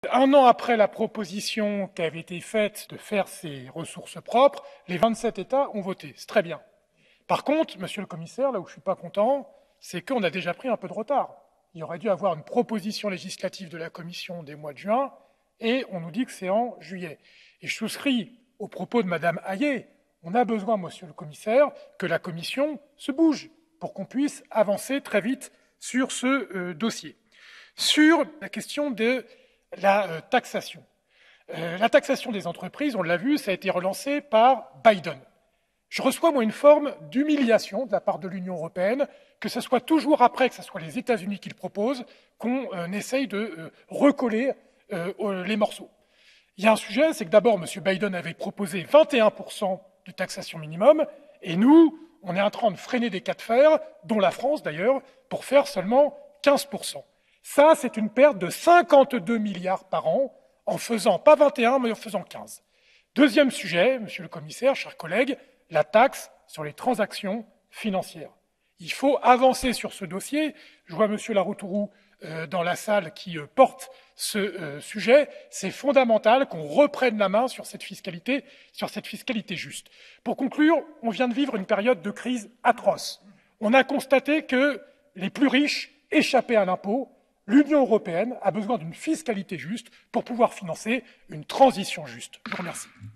Un an après la proposition qui avait été faite de faire ces ressources propres, les 27 États ont voté. C'est très bien. Par contre, monsieur le commissaire, là où je ne suis pas content, c'est qu'on a déjà pris un peu de retard. Il aurait dû avoir une proposition législative de la Commission dès le mois de juin, et on nous dit que c'est en juillet. Et je souscris aux propos de madame Hayet. On a besoin, monsieur le commissaire, que la Commission se bouge pour qu'on puisse avancer très vite sur ce dossier. Sur la question de la taxation. La taxation des entreprises, on l'a vu, ça a été relancé par Biden. Je reçois, moi, une forme d'humiliation de la part de l'Union européenne, que ce soit toujours après, que ce soit les États-Unis qui le proposent, qu'on essaye de recoller les morceaux. Il y a un sujet, c'est que d'abord, M. Biden avait proposé 21% de taxation minimum, et nous, on est en train de freiner des cas de fer, dont la France d'ailleurs, pour faire seulement 15%. Ça, c'est une perte de 52 milliards par an, en faisant pas 21, mais en faisant 15. Deuxième sujet, monsieur le commissaire, chers collègues, la taxe sur les transactions financières. Il faut avancer sur ce dossier. Je vois monsieur Laroutourou dans la salle qui porte ce sujet. C'est fondamental qu'on reprenne la main sur cette fiscalité juste. Pour conclure, on vient de vivre une période de crise atroce. On a constaté que les plus riches échappaient à l'impôt. L'Union européenne a besoin d'une fiscalité juste pour pouvoir financer une transition juste. Je vous remercie.